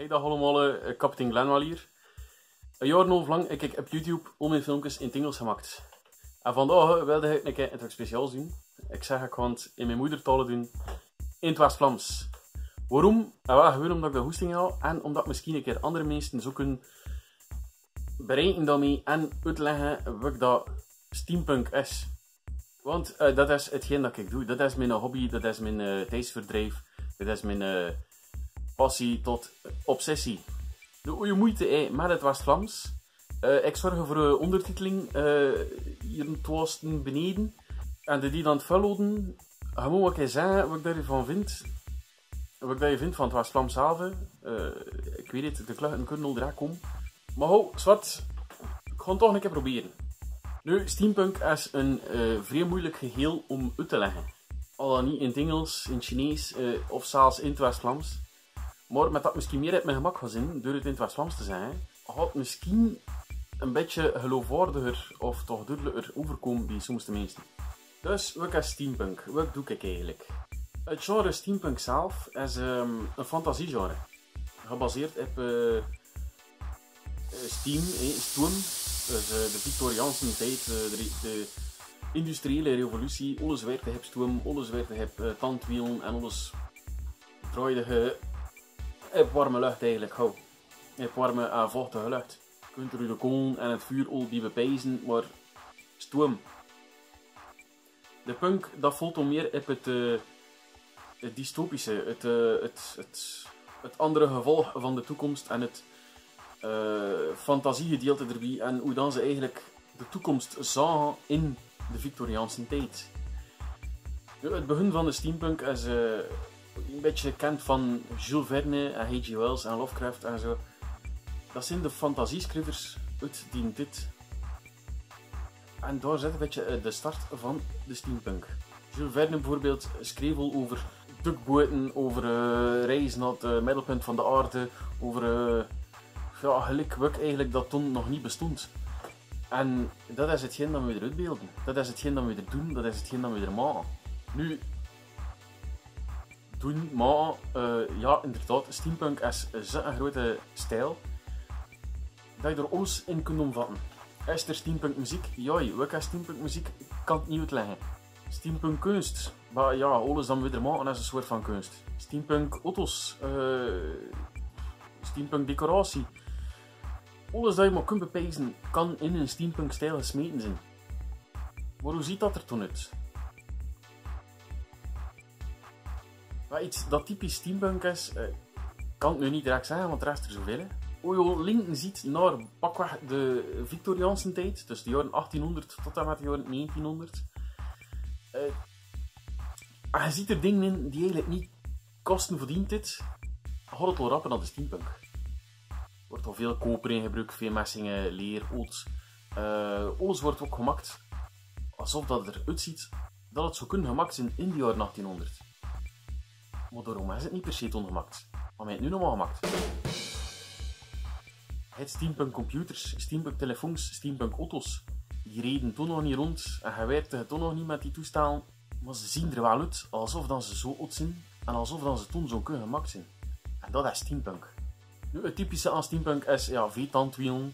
Hey dag allemaal, kapitein Glenwell hier. Een jaar en half lang heb ik op YouTube al mijn filmpjes in het Engels gemaakt. En vandaag wilde ik een keer iets speciaals doen. Ik zeg ik ga het in mijn moedertaal doen, in het West-Vlaams. Waarom? Wel, gewoon omdat ik de hoesting heb en omdat misschien een keer andere mensen zo kunnen bereiken daarmee en uitleggen wat dat steampunk is. Want dat is hetgeen dat ik doe. Dat is mijn hobby, dat is mijn tijdsverdrijf, dat is mijn passie tot obsessie. Doe je moeite met het West-Vlaams. Ik zorg voor ondertiteling hier in het oosten beneden. En die dan het vullen, gewoon wat ik zeggen wat ik daarvan vind. Wat je vindt van het West-Vlaams zelf. Ik weet het, de kluchten kunnen al direct komen. Maar hou, zwart, ik ga het toch een keer proberen. Nu, steampunk is een vrij moeilijk geheel om uit te leggen. Al dan niet in het Engels, in het Chinees of zelfs in het West-Vlaams. Maar met dat misschien meer uit mijn gemak gaat zijn, door het in het West-Vlaams te zeggen, gaat het misschien een beetje geloofwaardiger of toch duidelijker overkomen bij sommige mensen. Dus, wat is steampunk? Wat doe ik eigenlijk? Het genre steampunk zelf is een fantasiegenre. Gebaseerd op stoom, dus de Victoriaanse tijd, de industriële revolutie. Alles werkte op stoom, alles werkte op tandwielen en alles draaide op warme lucht eigenlijk. Op warme en vochtige lucht. Je kunt er de kolen en het vuur al bij bepijzen, maar stoom. De punk dat voelt om meer op het dystopische, het andere gevolg van de toekomst en het fantasiegedeelte erbij en hoe dan ze eigenlijk de toekomst zagen in de Victoriaanse tijd. Het begin van de steampunk is een beetje gekend van Jules Verne en H.G. Wells en Lovecraft en zo. Dat zijn de fantasieschrijvers uit die tijd. En daar zit een beetje de start van de steampunk. Jules Verne bijvoorbeeld schreef al over tugboten, over reizen naar het middelpunt van de aarde, over gelijk wat eigenlijk dat toen nog niet bestond. En dat is hetgeen dat we eruit beelden. Dat is hetgeen dat we er doen, dat is hetgeen dat we er maken. Nu, ja inderdaad, steampunk is zo'n grote stijl dat je er alles in kunt omvatten. Is er steampunk muziek? Ja, wat is steampunk muziek? Ik kan het niet uitleggen. Steampunk kunst? Maar ja, alles dat we er maken is een soort van kunst. Steampunk auto's, steampunk decoratie. Alles dat je maar kunt bepijzen kan in een steampunk stijl gesmeten zijn. Maar hoe ziet dat er toen uit? Maar iets dat typisch steampunk is, kan het nu niet direct zeggen, want er is er zoveel. Hoe je linken ziet naar pakweg de Victoriaanse tijd, dus de jaren 1800 tot en met de jaren 1900. En je ziet er dingen in die eigenlijk niet kosten verdiend dit. Gaat het wel rappen naar de steampunk. Er wordt al veel koper in gebruikt, veel messingen, leer, oud. Alles wordt ook gemaakt alsof dat het eruit ziet dat het zou kunnen gemaakt zijn in de jaren 1800. Maar daarom is het niet per se ongemaakt. Maar mij het nu nog maar gemaakt. Het steampunk computers, steampunk telefoons, steampunk auto's. Die reden toen nog niet rond en je werkte toen nog niet met die toestellen. Maar ze zien er wel uit alsof dan ze zo oud zijn en alsof dan ze toen zo kunnen gemaakt zijn. En dat is steampunk. Nu, het typische aan steampunk is ja, V-tandwielen.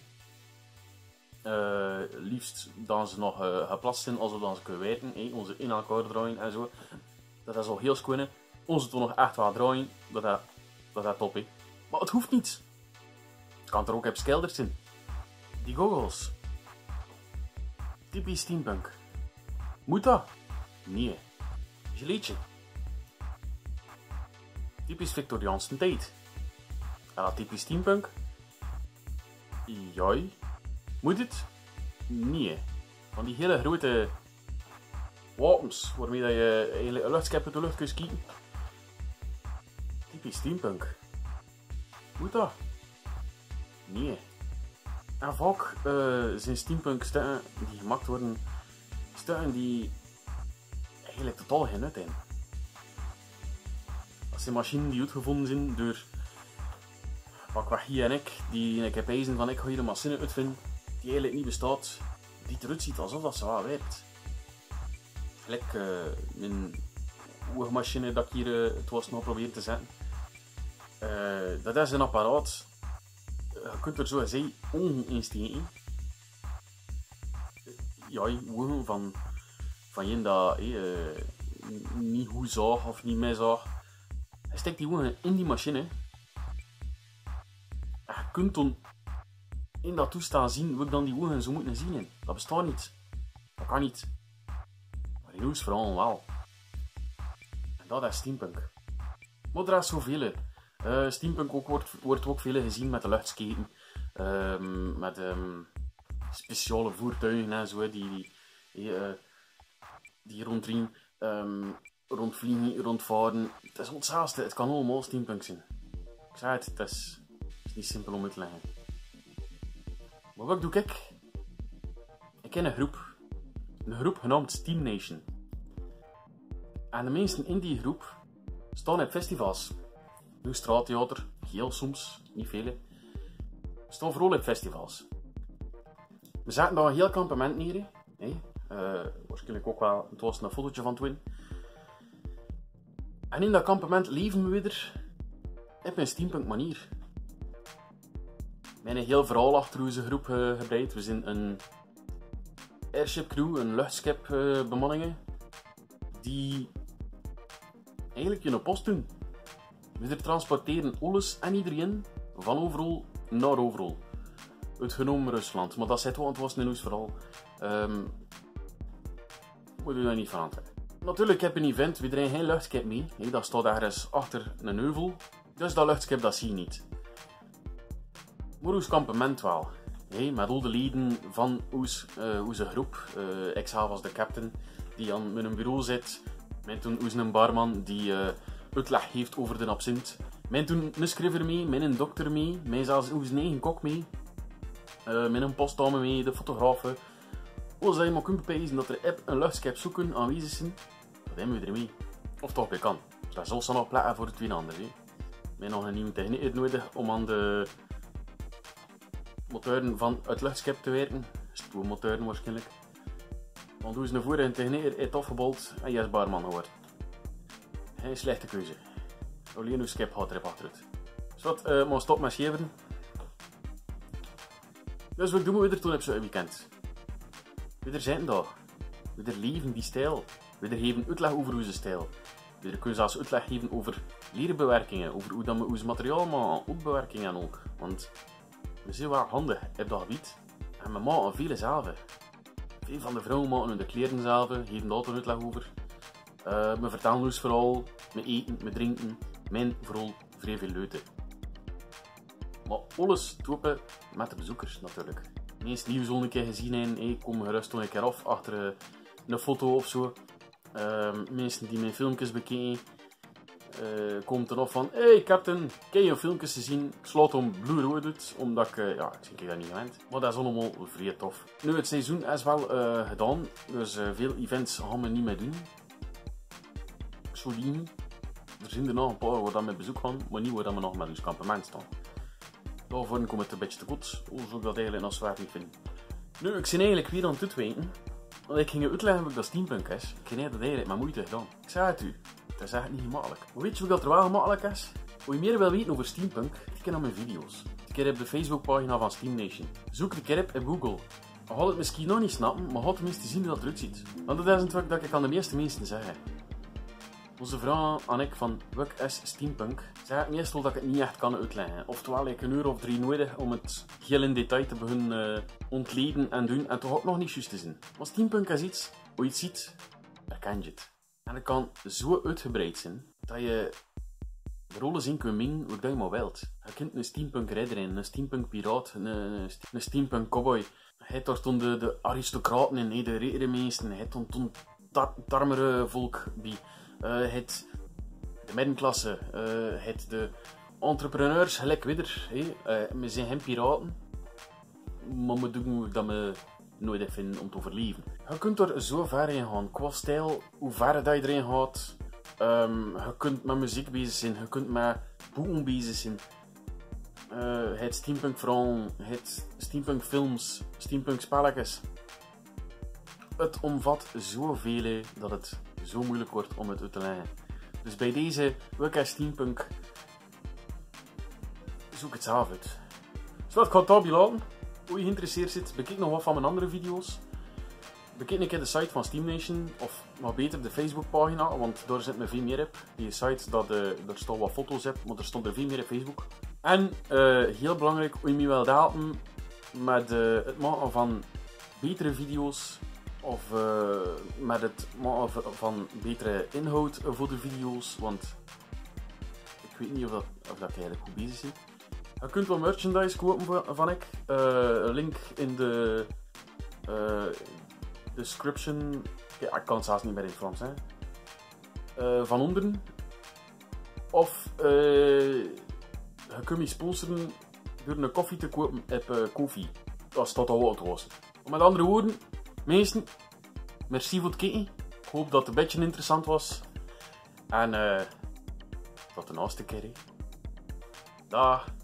Liefst dan ze nog geplast zijn alsof dan ze kunnen werken. Onze in elkaar draaien en zo. Dat is al heel schoon. Onze toen nog echt wel draaien. Dat is top. Maar het hoeft niet. Het kan er ook op schilders zijn. Die goggles. Typisch steampunk. Moet dat? Nee. Geleedje. Typisch Victoriaanse tijd. En dat typisch steampunk? Joi. Moet het? Nee. Van die hele grote wapens waarmee dat je eigenlijk een luchtschep uit de lucht kunt schieten. Typisch steampunk. Moet dat? Nee. En vaak zijn steampunk stukken die gemaakt worden, stukken die eigenlijk totaal geen nut hebben. Dat zijn machines die uitgevonden zijn door pakweg hier en ik, die ik heb eisen van ik ga hier een machine uitvinden die eigenlijk niet bestaat, die eruit ziet alsof dat zo wel werkt. Gelijk mijn oogmachine dat ik hier het was nog proberen te zetten. Dat is een apparaat. Je kunt er zo gezegd ogen in steken. Ja, ogen van je dat niet goed zag of niet meer zag. Je steekt die ogen in die machine. En je kunt dan in dat toestaan zien hoe ik dan die ogen zo moeten zien. Dat bestaat niet. Dat kan niet. Maar in ons vooral wel. En dat is steampunk. Maar er is zoveel. Steampunk wordt ook veel gezien met de luchtskaten. Met speciale voertuigen en zo die rondrien, rondvliegen, rondvaren. Het is ontzettend. Het kan allemaal steampunk zijn. Ik zei het is niet simpel om uit te leggen. Maar wat doe ik? Ik ken een groep genaamd Steam Nation. En de meesten in die groep staan op festivals. Doe straattheater, heel soms, niet vele. We staan vooral op festivals. We zaten daar een heel kampement neer. Waarschijnlijk ook wel, het was een fotootje van Twin. En in dat kampement leven we er op een steampunk manier. Met een heel verhaal achter onze groep gebreid. We zijn een airship crew, een luchtschip bemanningen, die eigenlijk je post doen. We transporteren alles en iedereen van overal naar overal. Uitgenomen Rusland, maar dat zit wel, want het was een nieuws vooral. Moet je daar niet van aantrekken. Natuurlijk heb je een event, we draaien geen luchtschip mee. Dat staat ergens achter een heuvel. Dus dat luchtschip dat zie je niet. Maar ons kampement wel. Met al de leden van onze groep. Ik zelf als de captain die aan mijn bureau zit. Met toen een barman die uitleg heeft over de absint. Met toen een schrijver mee, met een dokter mee. Met zelfs onze eigen kok mee. Met een postdame mee, de fotografen. Als je maar kunt bewijzen dat er een luchtschip zoeken aanwezig zijn, dan hebben we er mee. Of toch bij kan. Dus daar zal ze nog plekken voor het twee anderen. We hebben nog een nieuwe techniek nodig om aan de motoren van het luchtschip te werken. Stoommotoren waarschijnlijk. Want hoe is een vorige technieker heeft afgebold en je is barman geworden. Geen slechte keuze. Alleen uw schip gaat erop achteruit. Dus wat, maar stop met scheveren. Dus wat doen we er toen op zo'n weekend? We zijn daar. We leven die stijl. We geven uitleg over onze stijl. We kunnen zelfs uitleg geven over leerbewerkingen, over hoe dat we ons materiaal maken, opbewerkingen en ook. Want we zijn wel handig op dat gebied. En we maken veel zelf. Veel van de vrouwen maken de kleren zelf, geven daar uitleg over. We vertellen ons vooral, we eten, we drinken, mijn vooral vrij veel leuten. Maar alles topen met de bezoekers natuurlijk. Meest nieuws al een keer gezien hebben, kom gerust een keer af achter een foto of zo. Mensen die mijn filmpjes bekijken, komt er nog van: hey captain, ken je filmpjes te zien? Ik slaat om bloedrood uit, omdat ik zie dat niet gewend. Maar dat is allemaal vrij tof. Nu, het seizoen is wel gedaan, dus veel events gaan we niet meer doen. Ik zou liegen. Er zijn er nog een paar waar we met bezoek gaan, maar niet waar we nog met ons kampement staan. Daarvoor komt het een beetje te kort, zou ik dat eigenlijk nog zwaar niet vinden. Nu, ik ben eigenlijk weer aan het uitwijken. Want ik ging uitleggen wat dat steampunk is. Ik heb dat eigenlijk met moeite gedaan. Ik zei het u, het is echt niet gemakkelijk. Maar weet je wat er wel gemakkelijk is? Hoe je meer wil weten over steampunk, kijk naar mijn video's. Kijk op de Facebookpagina van Steam Nation. Zoek de keer op Google. Je gaat het misschien nog niet snappen, maar je gaat tenminste zien hoe dat eruit ziet. Want dat is een truc dat ik aan de meeste mensen zeg. Onze vraag aan ik van wat is steampunk, zei ik meestal dat ik het niet echt kan uitleggen. Oftewel, ik een uur of 3 nodig om het heel in detail te beginnen ontleden en doen en toch ook nog niet juist te zien. Maar steampunk is iets, hoe je het ziet, herken je het. En het kan zo uitgebreid zijn dat je de rollen zien kunt mengen hoe je maar wilt. Je kunt een steampunk ridder in, een steampunk piraat, een steampunk cowboy. Hij daar stonden de aristocraten in, de rijere mensen, hij toen het armere volk bij. Het de middenklasse, het de entrepreneurs, gelijk weer. We zijn geen piraten, maar we doen dat we nooit even vinden om te overleven. Je kunt er zo ver in gaan, qua stijl, hoe ver dat je erin gaat. Je kunt met muziek bezig zijn, je kunt met boeken bezig zijn. Het steampunk verhaal, het steampunk films, steampunk spelletjes. Het omvat zoveel dat het zo moeilijk wordt om het uit te leggen. Dus bij deze, wat is steampunk? zoek het zelf uit. Dus ik ga het daarbij laten. Hoe je geïnteresseerd zit, bekijk nog wat van mijn andere video's. Bekijk een keer de site van Steam Nation, of maar beter de Facebookpagina, want daar zit me veel meer op. Die site, daar staan wat foto's op, maar er stond er veel meer op Facebook. En heel belangrijk, hoe je me wilt helpen met het maken van betere video's, of met het maken van betere inhoud voor de video's, want ik weet niet of dat eigenlijk goed bezig is. Je kunt wel merchandise kopen van ik. Link in de description. Ja, ik kan het zelfs niet meer in het Frans. Hè. Van onderen. Of je kunt me sponsoren door een koffie te kopen op Koffie. Dat staat al wat trouwens. Met andere woorden, mensen, merci voor het kijken. Ik hoop dat het een beetje interessant was. En tot de volgende keer. Dag.